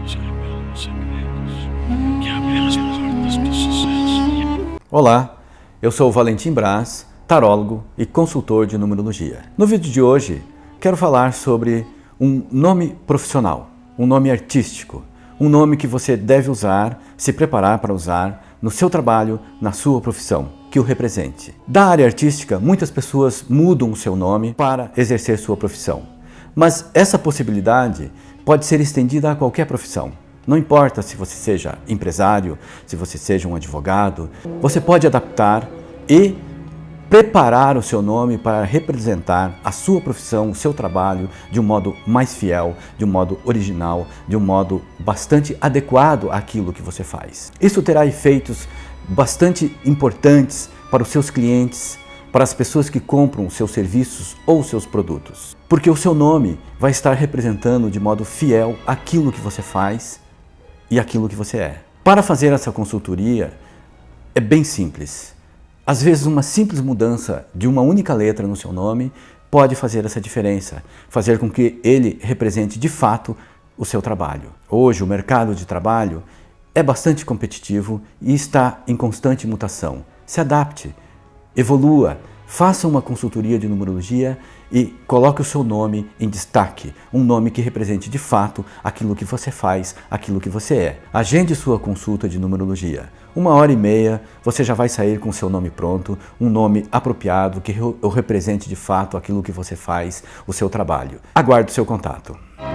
nos revelam segredos que abrem as portas do sucesso. Olá, eu sou o Valentim Braz, tarólogo e consultor de numerologia. No vídeo de hoje, quero falar sobre um nome profissional, um nome artístico, um nome que você deve usar, se preparar para usar no seu trabalho, na sua profissão, que o represente. Da área artística, muitas pessoas mudam o seu nome para exercer sua profissão. Mas essa possibilidade pode ser estendida a qualquer profissão. Não importa se você seja empresário, se você seja um advogado, você pode adaptar e preparar o seu nome para representar a sua profissão, o seu trabalho de um modo mais fiel, de um modo original, de um modo bastante adequado àquilo que você faz. Isso terá efeitos bastante importantes para os seus clientes, para as pessoas que compram seus serviços ou seus produtos. Porque o seu nome vai estar representando de modo fiel aquilo que você faz e aquilo que você é. Para fazer essa consultoria é bem simples. Às vezes uma simples mudança de uma única letra no seu nome pode fazer essa diferença, fazer com que ele represente de fato o seu trabalho. Hoje o mercado de trabalho é bastante competitivo e está em constante mutação. Se adapte, evolua, faça uma consultoria de numerologia e coloque o seu nome em destaque, um nome que represente de fato aquilo que você faz, aquilo que você é. Agende sua consulta de numerologia. 1h30 você já vai sair com o seu nome pronto, um nome apropriado que represente de fato aquilo que você faz, o seu trabalho. Aguardo o seu contato.